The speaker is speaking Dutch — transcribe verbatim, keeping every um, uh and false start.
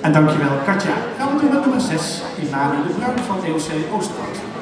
En dankjewel Katja. Gaan we door met nummer zes, Imane de Bruin van E O C Oosterhout.